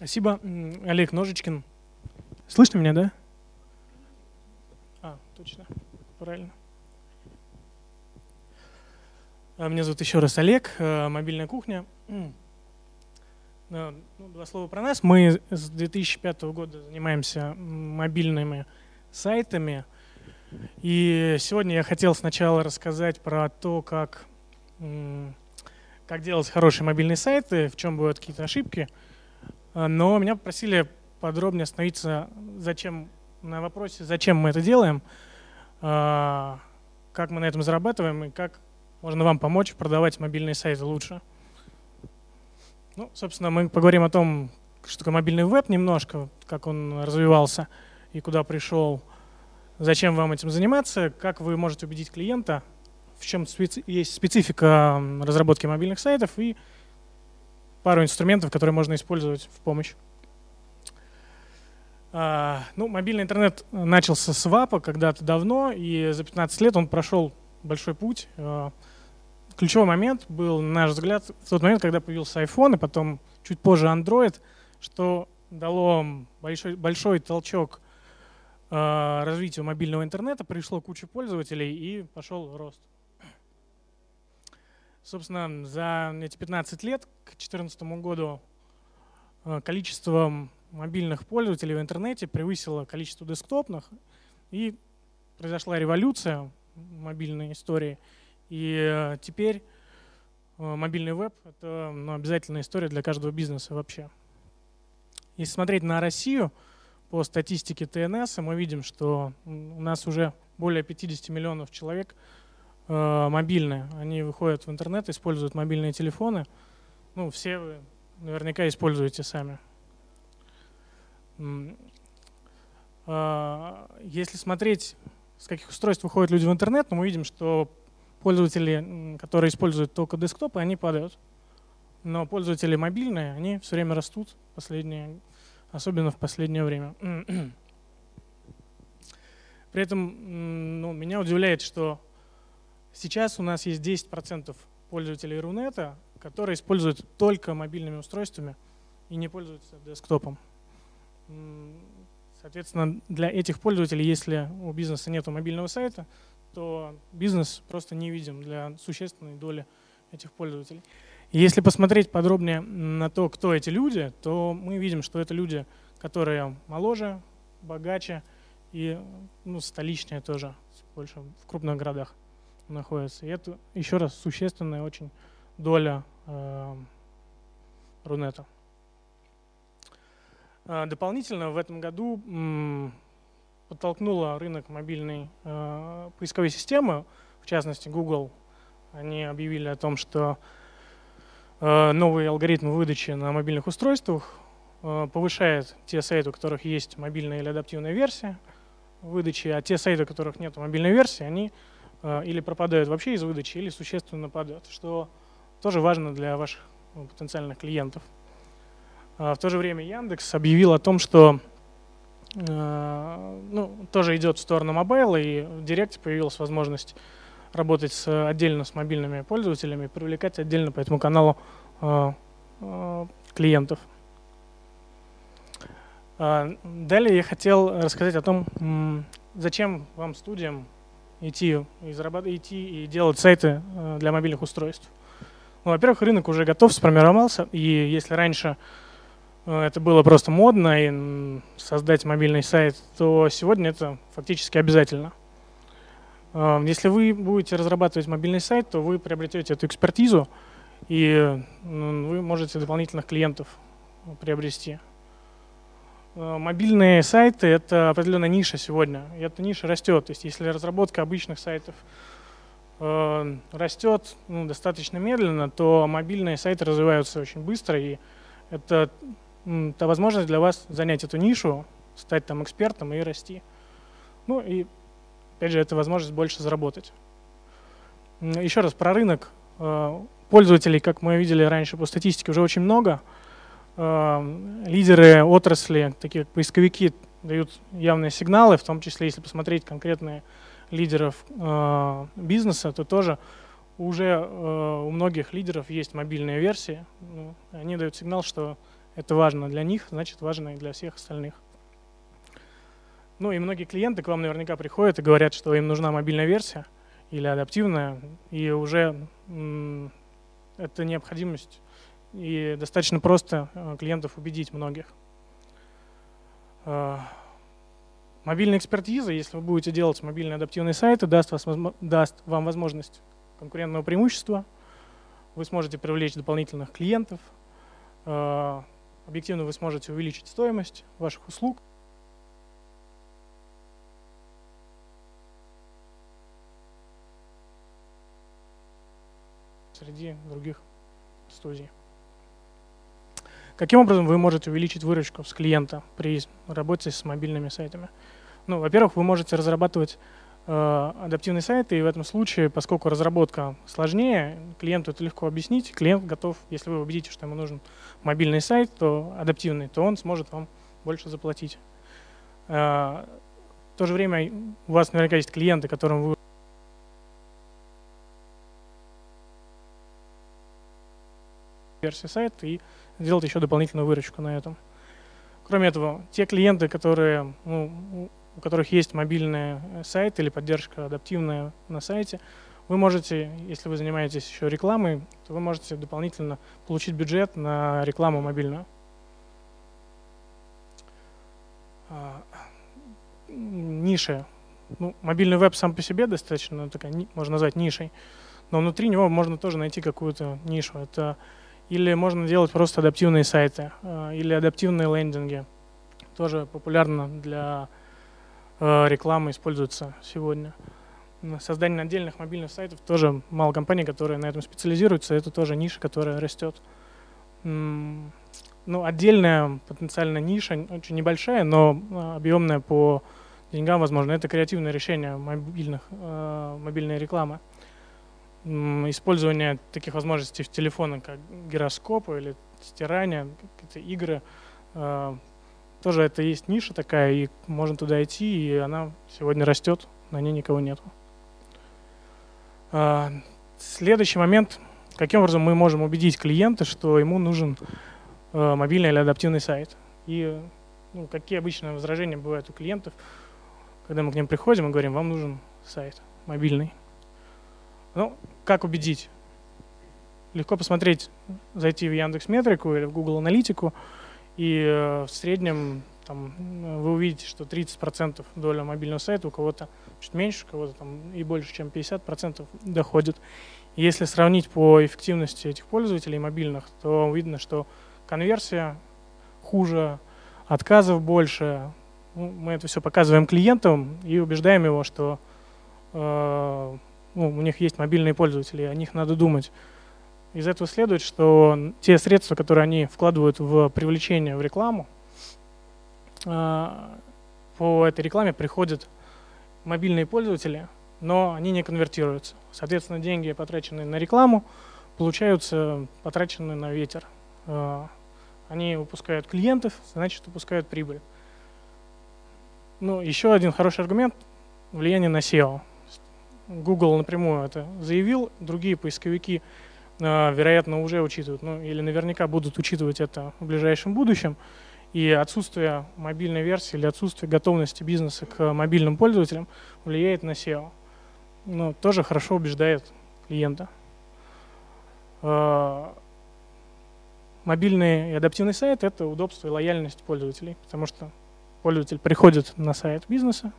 Спасибо. Олег Ножичкин. Слышно меня, да? Точно. Правильно. Меня зовут еще раз Олег, «Мобильная кухня». Два слова про нас. Мы с 2005 года занимаемся мобильными сайтами. И сегодня я хотел сначала рассказать про то, как делать хорошие мобильные сайты, в чем бывают какие-то ошибки. Но меня попросили подробнее остановиться на вопросе, зачем мы это делаем, как мы на этом зарабатываем и как можно вам помочь продавать мобильные сайты лучше. Собственно, мы поговорим о том, что такое мобильный веб немножко, как он развивался и куда пришел, зачем вам этим заниматься, как вы можете убедить клиента, в чем есть специфика разработки мобильных сайтов и пару инструментов, которые можно использовать в помощь. Мобильный интернет начался с ВАПа когда-то давно, и за 15 лет он прошел большой путь. Ключевой момент был, на наш взгляд, в тот момент, когда появился iPhone, и потом чуть позже Android, что дало большой толчок развитию мобильного интернета, пришло куча пользователей и пошел рост. Собственно, за эти 15 лет, к 2014 году, количество мобильных пользователей в интернете превысило количество десктопных, и произошла революция в мобильной истории. И теперь мобильный веб — это обязательная история для каждого бизнеса вообще. Если смотреть на Россию, по статистике ТНС, мы видим, что у нас уже более 50 миллионов человек мобильные. Они выходят в интернет, используют мобильные телефоны. Все вы наверняка используете сами. Если смотреть, с каких устройств выходят люди в интернет, то мы видим, что пользователи, которые используют только десктопы, они падают. Но пользователи мобильные, они все время растут, особенно в последнее время. При этом меня удивляет, что сейчас у нас есть 10% пользователей Рунета, которые используют только мобильными устройствами и не пользуются десктопом. Соответственно, для этих пользователей, если у бизнеса нет мобильного сайта, то бизнес просто не видим для существенной доли этих пользователей. И если посмотреть подробнее на то, кто эти люди, то мы видим, что это люди, которые моложе, богаче и столичнее тоже, больше в крупных городах находятся. И это, еще раз, существенная очень доля Рунета. Дополнительно в этом году подтолкнула рынок мобильной поисковой системы, в частности Google. Они объявили о том, что новый алгоритм выдачи на мобильных устройствах повышает те сайты, у которых есть мобильная или адаптивная версия выдачи, а те сайты, у которых нет мобильной версии, они или пропадают вообще из выдачи, или существенно падают, что тоже важно для ваших потенциальных клиентов. В то же время Яндекс объявил о том, что тоже идет в сторону мобайла, и в Директе появилась возможность работать отдельно с мобильными пользователями, привлекать отдельно по этому каналу клиентов. Далее я хотел рассказать о том, зачем вам, студиям, идти и делать сайты для мобильных устройств. Во-первых, рынок уже готов, сформировался, и если раньше это было просто модно и создать мобильный сайт, то сегодня это фактически обязательно. Если вы будете разрабатывать мобильный сайт, то вы приобретете эту экспертизу, и вы можете дополнительных клиентов приобрести. Мобильные сайты — это определенная ниша сегодня, и эта ниша растет. То есть если разработка обычных сайтов растет достаточно медленно, то мобильные сайты развиваются очень быстро, и это та возможность для вас занять эту нишу, стать там экспертом и расти. И опять же, это возможность больше заработать. Еще раз про рынок. Пользователей, как мы видели раньше по статистике, уже очень много. Лидеры отрасли, такие как поисковики, дают явные сигналы, в том числе, если посмотреть конкретные лидеров бизнеса, то тоже уже у многих лидеров есть мобильные версии. Они дают сигнал, что это важно для них, значит важно и для всех остальных. Ну и многие клиенты к вам наверняка приходят и говорят, что им нужна мобильная версия или адаптивная, и уже это необходимость, и достаточно просто клиентов убедить многих. Мобильная экспертиза, если вы будете делать мобильные адаптивные сайты, даст вам возможность конкурентного преимущества, вы сможете привлечь дополнительных клиентов, объективно вы сможете увеличить стоимость ваших услуг. Среди других студий. Каким образом вы можете увеличить выручку с клиента при работе с мобильными сайтами? Ну, во-первых, вы можете разрабатывать адаптивные сайты, и в этом случае, поскольку разработка сложнее, клиенту это легко объяснить, клиент готов, если вы убедите, что ему нужен мобильный сайт, то адаптивный, то он сможет вам больше заплатить. В то же время у вас наверняка есть клиенты, которым вы версия сайта и сделать еще дополнительную выручку на этом. Кроме этого, те клиенты, которые, у которых есть мобильный сайт или поддержка адаптивная на сайте, вы можете, если вы занимаетесь еще рекламой, то вы можете дополнительно получить бюджет на рекламу мобильную. Ниши. Ну, мобильный веб сам по себе достаточно такая, можно назвать нишей, но внутри него можно тоже найти какую-то нишу. Это или можно делать просто адаптивные сайты, или адаптивные лендинги. Тоже популярно для рекламы, используется сегодня. Создание отдельных мобильных сайтов тоже мало компаний, которые на этом специализируются. Это тоже ниша, которая растет. Ну, отдельная потенциально ниша, очень небольшая, но объемная по деньгам, возможно. Это креативное решение мобильной рекламы. Использование таких возможностей в телефоне, как гироскопы или стирание, какие-то игры. Тоже это есть ниша такая, и можно туда идти, и она сегодня растет, на ней никого нету. Следующий момент. Каким образом мы можем убедить клиента, что ему нужен мобильный или адаптивный сайт? И какие обычные возражения бывают у клиентов, когда мы к ним приходим и говорим, вам нужен сайт мобильный. Ну, как убедить? Легко посмотреть, зайти в Яндекс.Метрику или в Google Аналитику, и в среднем там, вы увидите, что 30% доля мобильного сайта у кого-то чуть меньше, у кого-то там и больше, чем 50% доходит. И если сравнить по эффективности этих пользователей мобильных, то видно, что конверсия хуже, отказов больше. Мы это все показываем клиентам и убеждаем его, что у них есть мобильные пользователи, о них надо думать. Из этого следует, что те средства, которые они вкладывают в привлечение в рекламу, по этой рекламе приходят мобильные пользователи, но они не конвертируются. Соответственно, деньги, потраченные на рекламу, получаются потраченные на ветер. Они упускают клиентов, значит, упускают прибыль. Ну, еще один хороший аргумент – влияние на SEO. Google напрямую это заявил, другие поисковики, вероятно, уже учитывают, или наверняка будут учитывать это в ближайшем будущем. И отсутствие мобильной версии или отсутствие готовности бизнеса к мобильным пользователям влияет на SEO. Но тоже хорошо убеждает клиента. Мобильный и адаптивный сайт – это удобство и лояльность пользователей, потому что пользователь приходит на сайт бизнеса,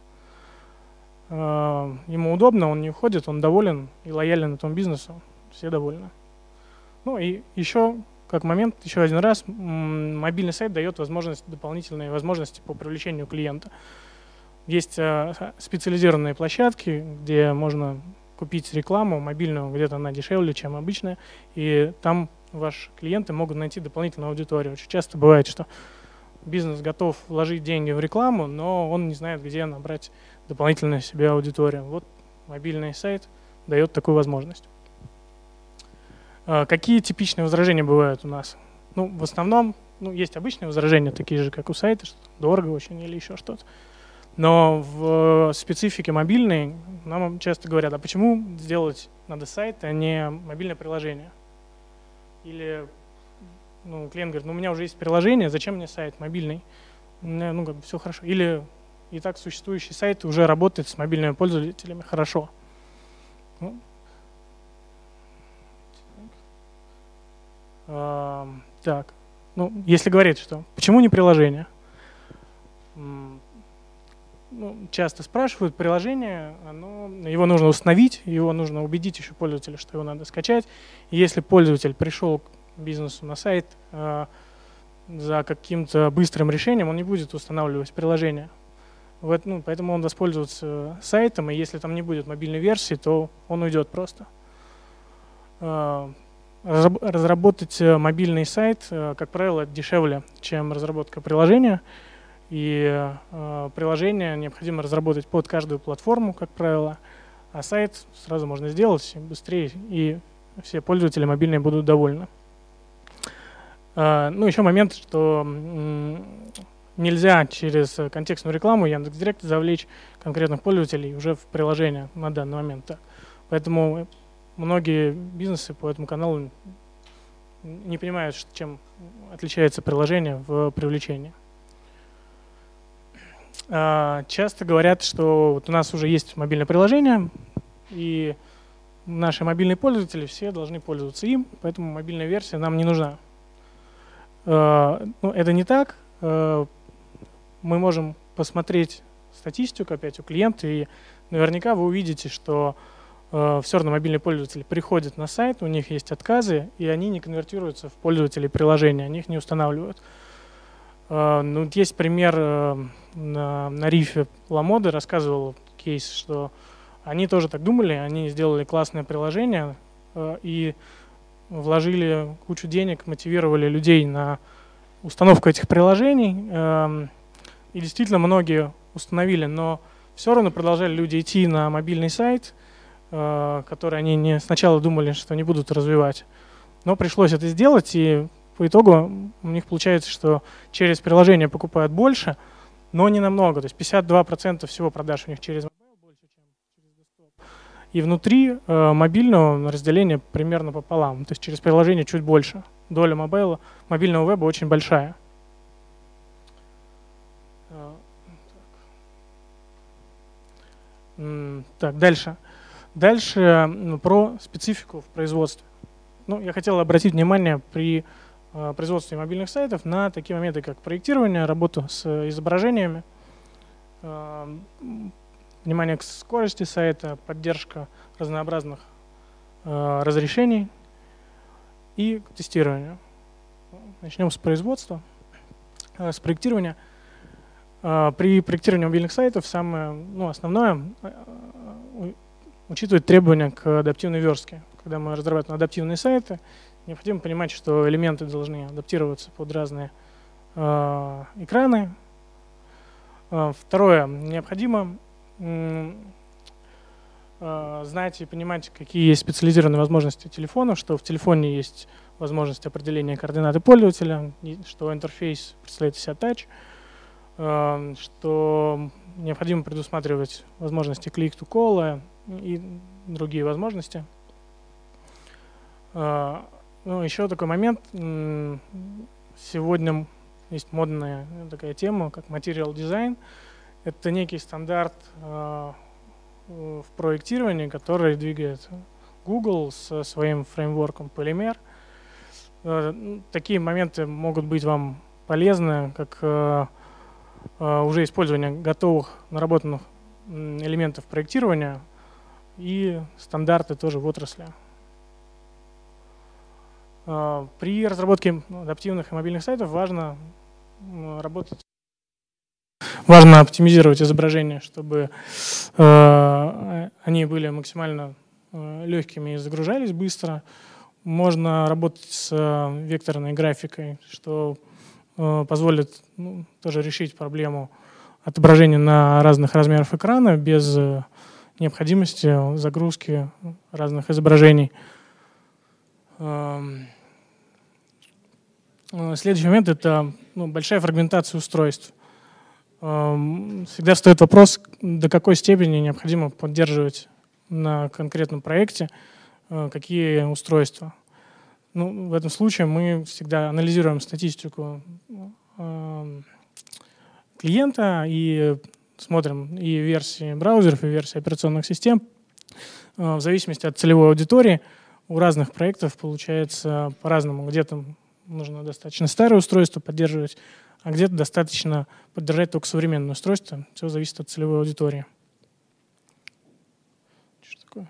ему удобно, он не уходит, он доволен и лоялен этому бизнесу, все довольны. Ну и еще, как момент, еще один раз, мобильный сайт дает дополнительные возможности по привлечению клиента. Есть специализированные площадки, где можно купить рекламу мобильную, где-то она дешевле, чем обычная, и там ваши клиенты могут найти дополнительную аудиторию. Очень часто бывает, что бизнес готов вложить деньги в рекламу, но он не знает, где набрать дополнительно себе аудиторию. Вот мобильный сайт дает такую возможность. Какие типичные возражения бывают у нас? В основном, есть обычные возражения, такие же, как у сайта, что дорого очень или еще что-то. Но в специфике мобильной нам часто говорят, а почему сделать надо сайт, а не мобильное приложение? Или ну, клиент говорит, ну, у меня уже есть приложение, зачем мне сайт мобильный? У меня, ну, как бы все хорошо. Или и так существующий сайт уже работает с мобильными пользователями хорошо. Ну, так, ну, если говорить, что почему не приложение? Ну, часто спрашивают, приложение, его нужно установить, его нужно убедить еще пользователя, что его надо скачать. И если пользователь пришел к бизнесу на сайт за каким-то быстрым решением, он не будет устанавливать приложение. Поэтому он воспользуется сайтом, и если там не будет мобильной версии, то он уйдет просто. Разработать мобильный сайт, как правило, дешевле, чем разработка приложения. И приложение необходимо разработать под каждую платформу, как правило, а сайт сразу можно сделать быстрее, и все пользователи мобильные будут довольны. Ну, еще момент, что нельзя через контекстную рекламу Яндекс.Директ завлечь конкретных пользователей уже в приложение на данный момент. Поэтому многие бизнесы по этому каналу не понимают, чем отличается приложение в привлечении. Часто говорят, что вот у нас уже есть мобильное приложение, и наши мобильные пользователи все должны пользоваться им, поэтому мобильная версия нам не нужна. Это не так. Мы можем посмотреть статистику опять у клиента, и наверняка вы увидите, что все равно мобильные пользователи приходят на сайт, у них есть отказы, и они не конвертируются в пользователей приложения, они их не устанавливают. Есть пример на рифе Ламоды, рассказывал кейс, что они тоже так думали, они сделали классное приложение и вложили кучу денег, мотивировали людей на установку этих приложений. И действительно многие установили, но все равно продолжали люди идти на мобильный сайт, который они сначала думали, что не будут развивать. Но пришлось это сделать, и по итогу у них получается, что через приложение покупают больше, но не намного. То есть 52% всего продаж у них через мобайл больше, чем через десктоп. И внутри мобильного разделение примерно пополам. То есть через приложение чуть больше. Доля мобильного веба очень большая. Так, дальше. Дальше про специфику в производстве. Я хотел обратить внимание при производстве мобильных сайтов на такие моменты, как проектирование, работу с изображениями, внимание к скорости сайта, поддержка разнообразных разрешений и к тестированию. Начнем с производства, с проектирования. При проектировании мобильных сайтов самое основное учитывать требования к адаптивной верстке. Когда мы разрабатываем адаптивные сайты, необходимо понимать, что элементы должны адаптироваться под разные экраны. Второе. Необходимо знать и понимать, какие есть специализированные возможности телефона, что в телефоне есть возможность определения координаты пользователя, что интерфейс представляет из себя тач, что необходимо предусматривать возможности click-to-call и другие возможности. Еще такой момент. Сегодня есть модная такая тема, как Material Design. Это некий стандарт в проектировании, который двигает Google со своим фреймворком Polymer. Такие моменты могут быть вам полезны, как уже использование готовых наработанных элементов проектирования и стандарты тоже в отрасли. При разработке адаптивных и мобильных сайтов важно оптимизировать изображения, чтобы они были максимально легкими и загружались быстро. Можно работать с векторной графикой, что позволит тоже решить проблему отображения на разных размерах экрана без необходимости загрузки разных изображений. Следующий момент – это большая фрагментация устройств. Всегда встает вопрос, до какой степени необходимо поддерживать на конкретном проекте какие устройства. Ну, в этом случае мы всегда анализируем статистику клиента и смотрим и версии браузеров, и версии операционных систем. В зависимости от целевой аудитории у разных проектов получается по-разному. Где-то нужно достаточно старое устройство поддерживать, а где-то достаточно поддержать только современное устройство. Все зависит от целевой аудитории. Что такое?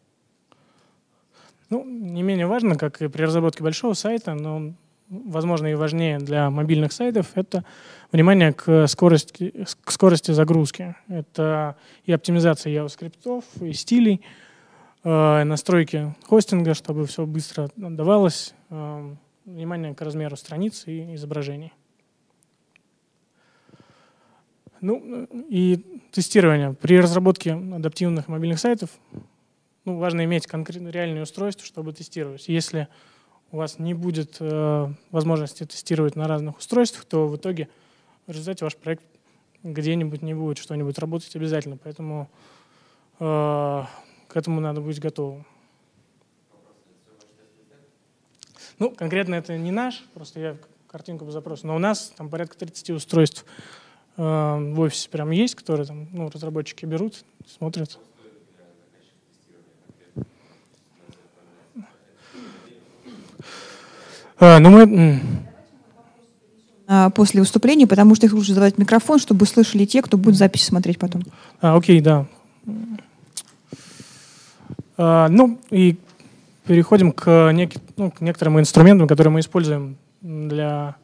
Ну, не менее важно, как и при разработке большого сайта, но, возможно, и важнее для мобильных сайтов, это внимание к скорости загрузки. Это и оптимизация JavaScript, и стилей, настройки хостинга, чтобы все быстро отдавалось, внимание к размеру страниц и изображений. Ну и тестирование. При разработке адаптивных мобильных сайтов важно иметь конкретно реальные устройства, чтобы тестировать. Если у вас не будет возможности тестировать на разных устройствах, то в итоге в результате ваш проект где-нибудь не будет что-нибудь работать обязательно. Поэтому к этому надо быть готовым. Ну, конкретно это не наш, просто я картинку по запросу, но у нас там порядка 30 устройств в офисе прям есть, которые там, разработчики берут, смотрят. После выступления, потому что их лучше задавать микрофон, чтобы слышали те, кто будет запись смотреть потом. Окей, да. И переходим к некоторым инструментам, которые мы используем для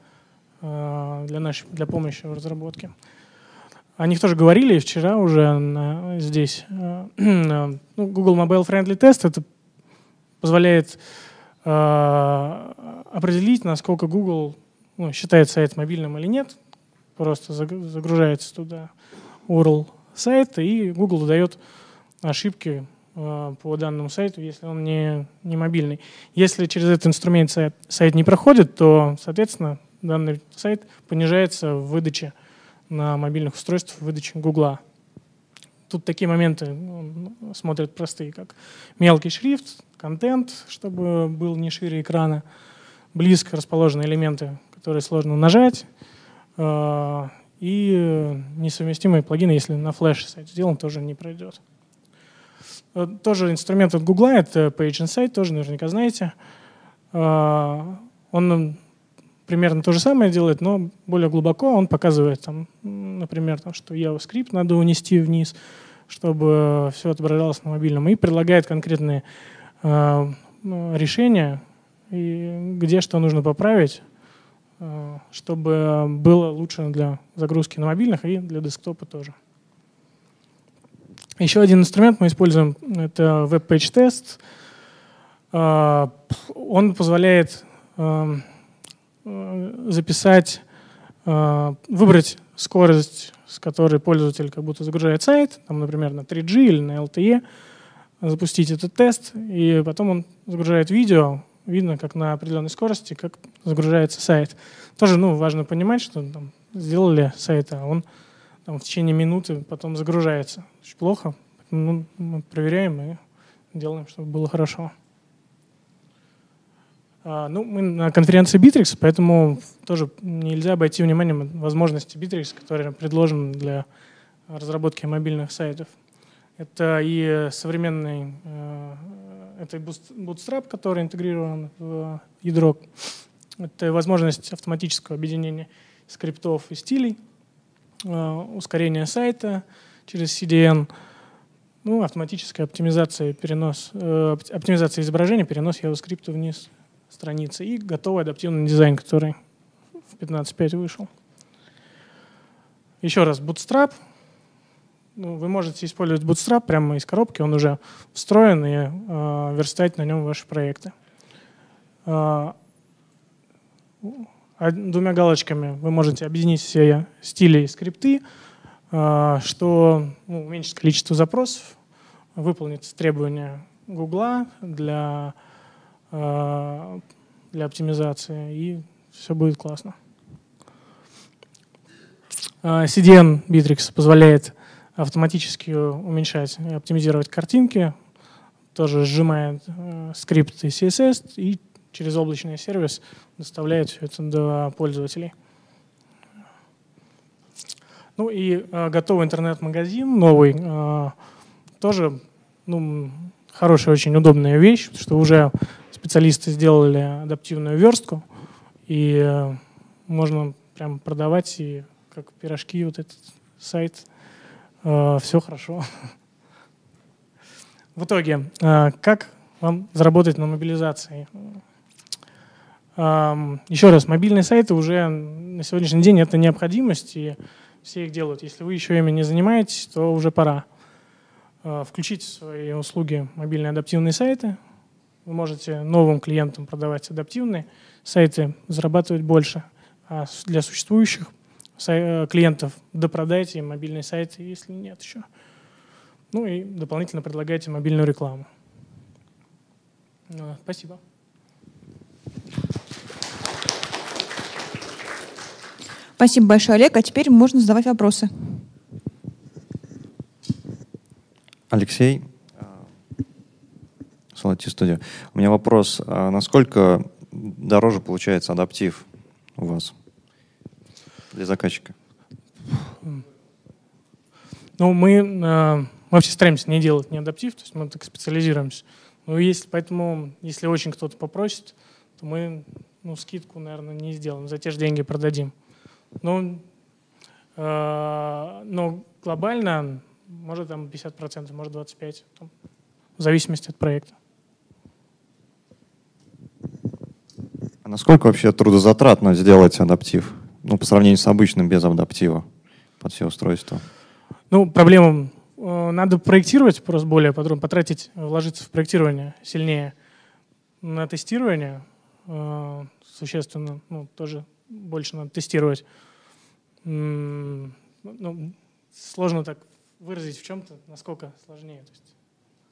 помощи в разработке. О них тоже говорили вчера уже здесь. Google Mobile Friendly Test это позволяет определить, насколько Google считает сайт мобильным или нет. Просто загружается туда URL сайта, и Google выдает ошибки по данному сайту, если он не мобильный. Если через этот инструмент сайт не проходит, то, соответственно, данный сайт понижается в выдаче на мобильных устройствах, в выдаче Гугла. Тут такие моменты смотрят простые, как мелкий шрифт, контент, чтобы был не шире экрана, близко расположенные элементы, которые сложно нажать, и несовместимые плагины, если на флеше сайт сделан, тоже не пройдет. Тоже инструмент от Гугла, это Page Insight, тоже наверняка знаете. Он примерно то же самое делает, но более глубоко. Он показывает, например, что JavaScript надо унести вниз, чтобы все отображалось на мобильном, и предлагает конкретные решения, и где что нужно поправить, чтобы было лучше для загрузки на мобильных и для десктопа тоже. Еще один инструмент мы используем, это Web Page Test. Он позволяет записать, выбрать скорость, с которой пользователь как будто загружает сайт, например, на 3G или на LTE, запустить этот тест, и потом он загружает видео, видно, как на определенной скорости, как загружается сайт. Тоже важно понимать, что сделали сайт, а он в течение минуты потом загружается. Очень плохо. Мы проверяем и делаем, чтобы было хорошо. Мы на конференции Bittrex, поэтому тоже нельзя обойти вниманием возможности Bittrex, которые предложены для разработки мобильных сайтов. Это и современный это Bootstrap, который интегрирован в ядро. Это возможность автоматического объединения скриптов и стилей, ускорение сайта через CDN, автоматическая оптимизация, оптимизация изображения, перенос JavaScript вниз страницы и готовый адаптивный дизайн, который в 15.5 вышел. Еще раз, Bootstrap. Вы можете использовать Bootstrap прямо из коробки, он уже встроен, и верстать на нем ваши проекты. Двумя галочками вы можете объединить все стили и скрипты, что уменьшит количество запросов, выполнит требования Гугла для оптимизации, и все будет классно. CDN Bittrex позволяет автоматически уменьшать и оптимизировать картинки, тоже сжимает скрипты CSS и через облачный сервис доставляет все это до пользователей. Ну и готовый интернет-магазин новый, тоже хорошая, очень удобная вещь, что уже специалисты сделали адаптивную верстку, и можно прям продавать, и как пирожки, вот этот сайт, все хорошо. В итоге, как вам заработать на мобилизации? Еще раз, мобильные сайты уже на сегодняшний день это необходимость, и все их делают. Если вы еще ими не занимаетесь, то уже пора. Включите в свои услуги мобильные адаптивные сайты. Вы можете новым клиентам продавать адаптивные сайты, зарабатывать больше. А для существующих клиентов допродайте им мобильные сайты, если нет еще. Ну и дополнительно предлагайте мобильную рекламу. Спасибо. Спасибо большое, Олег. А теперь можно задавать вопросы. Алексей, Солати Студия. У меня вопрос. Насколько дороже получается адаптив у вас для заказчика? Ну, мы вообще стараемся не делать не адаптив, то есть мы так специализируемся. Но поэтому, если очень кто-то попросит, то мы скидку, наверное, не сделаем, за те же деньги продадим. Но глобально может там 50%, может 25%, в зависимости от проекта. А насколько вообще трудозатратно сделать адаптив? По сравнению с обычным без адаптива под все устройства. Проблема. Надо проектировать просто более подробно, вложиться в проектирование сильнее. На тестирование существенно, тоже больше надо тестировать. Сложно так выразить в чем-то, насколько сложнее. То есть.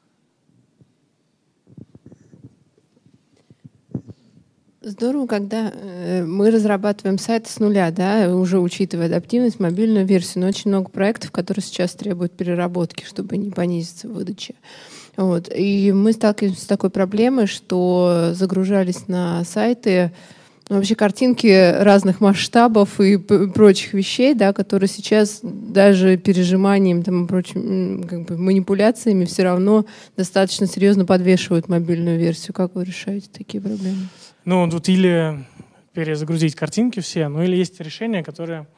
Здорово, когда мы разрабатываем сайт с нуля, да, уже учитывая адаптивность, мобильную версию, но очень много проектов, которые сейчас требуют переработки, чтобы не понизиться в выдаче. Вот. И мы сталкиваемся с такой проблемой, что загружались на сайты вообще картинки разных масштабов и прочих вещей, да, которые сейчас даже пережиманием там, и прочими манипуляциями все равно достаточно серьезно подвешивают мобильную версию. Как вы решаете такие проблемы? Тут или перезагрузить картинки все, или есть решения, которые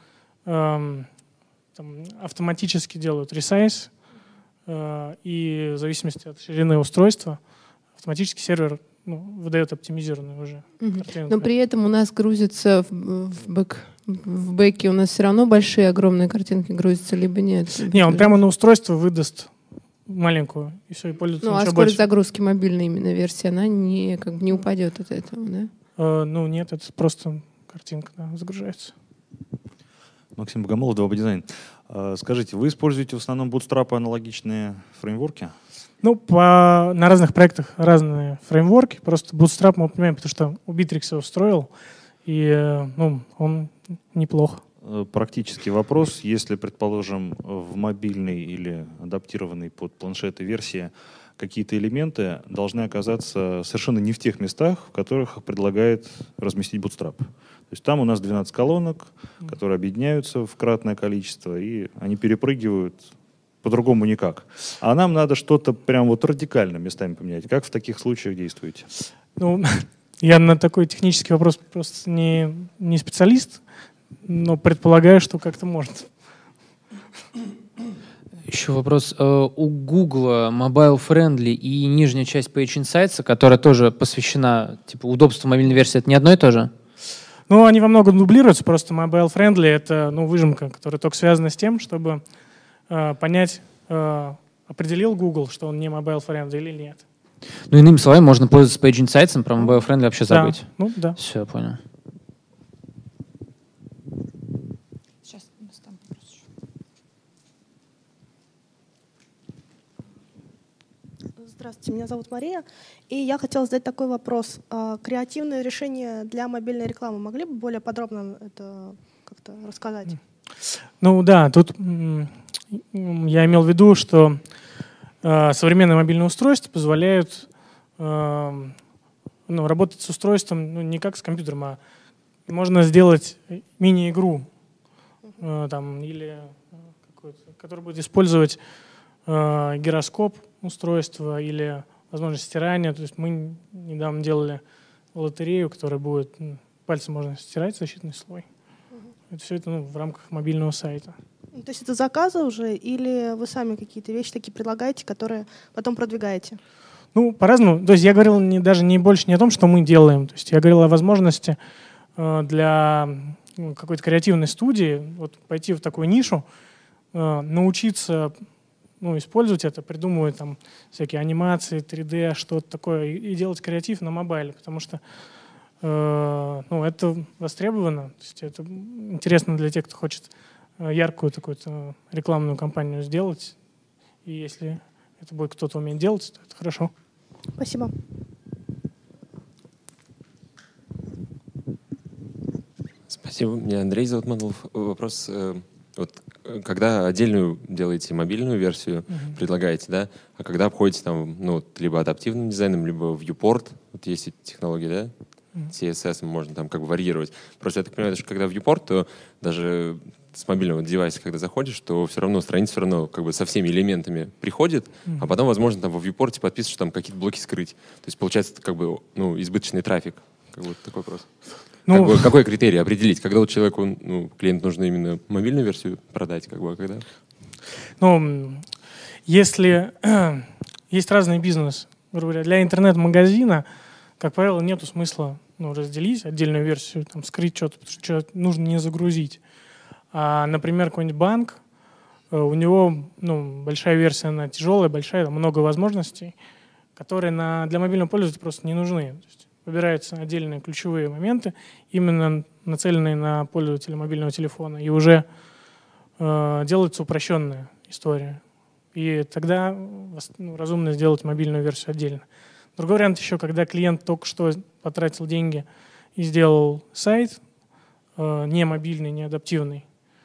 автоматически делают ресайз, и в зависимости от ширины устройства автоматически сервер выдает оптимизированную уже картинку. Но при этом у нас грузится в бэке у нас все равно большие, огромные картинки грузятся, либо нет? Не, он прямо на устройство выдаст маленькую, и все, и пользуется а скорость загрузки мобильной именно версии, она не упадет от этого, да? Нет, это просто картинка загружается. Максим Богомолов, Два Дизайн. Скажите, вы используете в основном Bootstrap аналогичные фреймворки? На разных проектах разные фреймворки. Просто Bootstrap мы понимаем, потому что у Bittrex его встроил, и он неплох. Практический вопрос. Если, предположим, в мобильной или адаптированной под планшеты версии какие-то элементы должны оказаться совершенно не в тех местах, в которых предлагает разместить Bootstrap. То есть там у нас 12 колонок, которые объединяются в кратное количество, и они перепрыгивают по-другому никак. А нам надо что-то прям радикально местами поменять. Как в таких случаях действуете? Я на такой технический вопрос просто не специалист, но предполагаю, что как-то может. Еще вопрос. У Google Mobile Friendly и нижняя часть Page Insights, которая тоже посвящена удобству мобильной версии, это не одно и то же? Они во многом дублируются, просто Mobile Friendly — это выжимка, которая только связана с тем, чтобы понять, определил Google, что он не Mobile Friendly или нет. Иными словами, можно пользоваться Page Insights, про Mobile Friendly вообще забыть. Да. Все, я понял. Здравствуйте, меня зовут Мария, и я хотела задать такой вопрос. Креативные решения для мобильной рекламы могли бы более подробно это как-то рассказать? Да, тут я имел в виду, что современные мобильные устройства позволяют работать с устройством не как с компьютером, а можно сделать мини-игру, или который будет использовать гироскоп устройства или возможность стирания. То есть мы недавно делали лотерею, которая будет, пальцем можно стирать, защитный слой. Это все это в рамках мобильного сайта. То есть это заказы уже, или вы сами какие-то вещи такие предлагаете, которые потом продвигаете? По-разному. То есть я говорил даже больше не о том, что мы делаем. То есть я говорил о возможности для какой-то креативной студии пойти в такую нишу, научиться использовать это, придумывать там всякие анимации, 3D, что-то такое, и делать креатив на мобайле, потому что это востребовано. То есть это интересно для тех, кто хочет яркую такую-то рекламную кампанию сделать. И если это будет кто-то умеет делать, то это хорошо. Спасибо. Спасибо. Меня Андрей зовут Манлов. Вопрос. Когда отдельную делаете мобильную версию, предлагаете, да, а когда обходите там, либо адаптивным дизайном, либо viewport, есть эти технологии, да, CSS можно там как бы варьировать. Просто я так понимаю, что когда viewport, то даже с мобильного девайса, когда заходишь, то все равно страница все равно как бы со всеми элементами приходит, а потом, возможно, там во viewport подписываешь, что там какие-то блоки скрыть. То есть получается как бы избыточный трафик. Как бы такой вопрос. Какой критерий определить, когда человеку, клиенту нужно именно мобильную версию продать, а когда? Если есть разный бизнес, грубо говоря, для интернет-магазина, как правило, нету смысла разделить отдельную версию, скрыть что-то, потому что нужно не загрузить. А, например, какой-нибудь банк, у него большая версия, она тяжелая, большая, там много возможностей, которые для мобильного пользователя просто не нужны. То есть выбираются отдельные ключевые моменты, именно нацеленные на пользователя мобильного телефона, и уже делается упрощенная история. И тогда разумно сделать мобильную версию отдельно. Другой вариант еще, когда клиент только что потратил деньги и сделал сайт, не мобильный, не адаптивный,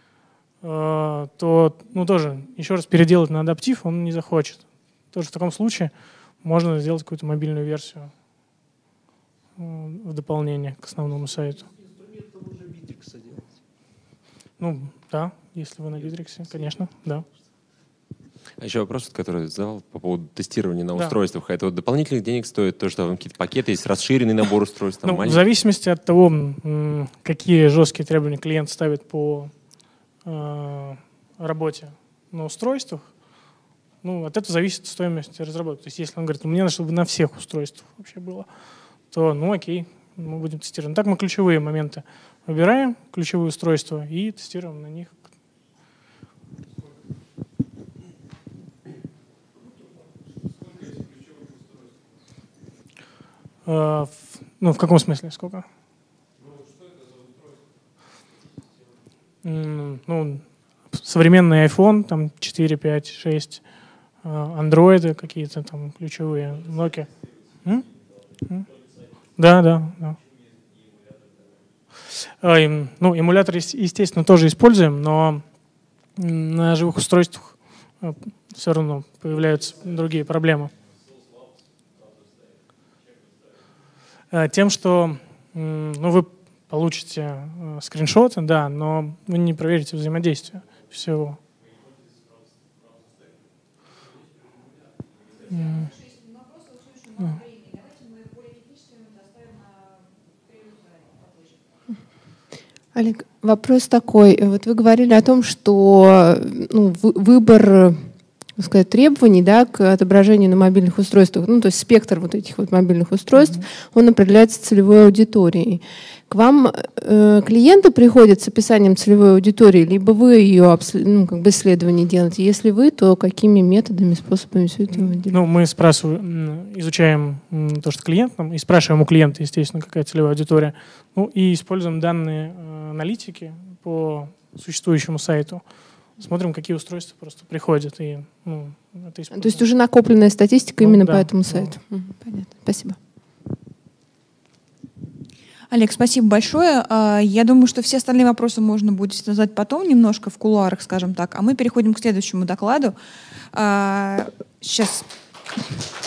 то тоже еще раз переделать на адаптив он не захочет. Тоже в таком случае можно сделать какую-то мобильную версию в дополнение к основному сайту. Инструментом уже Bittrex делать. Да, если вы на Bittrex, конечно, да. А еще вопрос, который задавал по поводу тестирования на устройствах. Это дополнительных денег стоит то, что там какие-то пакеты есть, расширенный набор устройств? В зависимости от того, какие жесткие требования клиент ставит по работе на устройствах, от этого зависит стоимость разработки. То есть если он говорит, мне надо, чтобы на всех устройствах вообще было, то окей, мы будем тестировать. Так мы ключевые моменты выбираем, ключевые устройства, и тестируем на них. В каком смысле? Сколько? Что это за устройство? Современный iPhone, там 4, 5, 6, Android какие-то там ключевые, Nokia. Да. Эмулятор, естественно, тоже используем, но на живых устройствах все равно появляются другие проблемы. Тем, что вы получите скриншоты, да, но вы не проверите взаимодействие всего. Олег, вопрос такой. Вот вы говорили о том, что выбор, так сказать, требований, да, к отображению на мобильных устройствах, то есть спектр вот этих вот мобильных устройств, он определяется целевой аудиторией. К вам клиенты приходят с описанием целевой аудитории, либо вы ее исследование делаете? Если вы, то какими методами, способами все это делаете? Мы изучаем то, что клиент нам, и спрашиваем у клиента, естественно, какая целевая аудитория, и используем данные аналитики по существующему сайту. Смотрим, какие устройства просто приходят. И, то есть уже накопленная статистика именно по этому сайту. Понятно. Спасибо. Олег, спасибо большое. Я думаю, что все остальные вопросы можно будет задать потом, немножко в кулуарах, скажем так. А мы переходим к следующему докладу. Сейчас...